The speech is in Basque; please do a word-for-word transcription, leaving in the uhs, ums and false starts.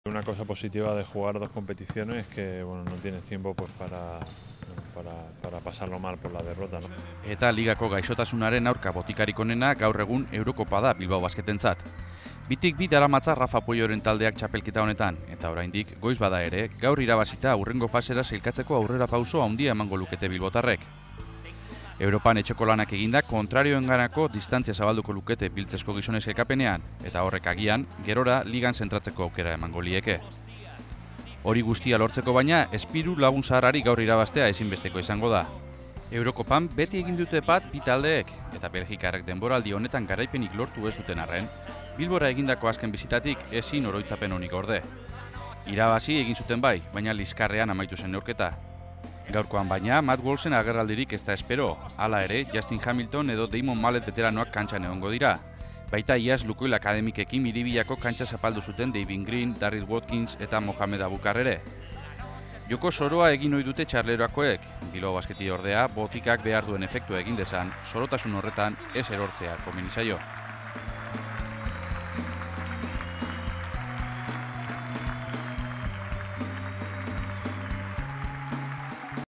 Una cosa positiva de jugar dos competiciones es que bueno, no tienes tiempo pues, para, para, para pasarlo mal por la derrota, ¿no? Eta ligako gaixotasunaren aurka botikarik onena gaur egun Eurokopa da Bilbao Basketentzat. Bitik bi daramatza Rafa Pueyoren taldeak txapelketa honetan, eta oraindik goiz bada ere, gaur irabazita hurrengo fasera sailkatzeko aurrera pauso handia emango lukete bilbotarrek. Europan etxeko lanak eginda kontrarioenganako distantzia zabalduko lukete biltzesko gizonez elkapenean, eta horrek agian, gerora ligan zentratzeko aukera emango lieke. Hori guztia lortzeko baina, Espiru lagun zaharrari gaur irabaztea ezinbesteko izango da. Eurokopan beti egin dute bat bi taldeek, eta Belgikarrek denboraldi honetan garaipenik lortu ez duten arren, Bilbora egindako azken bizitatik ezin oroitzapen honik orde. Irabazi egin zuten bai, baina liskarrean amaitu zen neurketa. Gaurkoan baina, Matt Wallsen agerraldirik ez da espero, hala ere, Justin Hamilton edo Damon Mallet veteranoak kantxan egongo dira. Baita iaz Lukoil Akademikekin Miribilako kantxa zapaldu zuten David Green, Darryl Watkins eta Mohamed Abukar ere. Joko soroa egin ohi dute txarleroakoek, Bilbao Basketi ordea botikak behar duen efektua egin dezan, sorotasun horretan ez erortzea komeni zaio.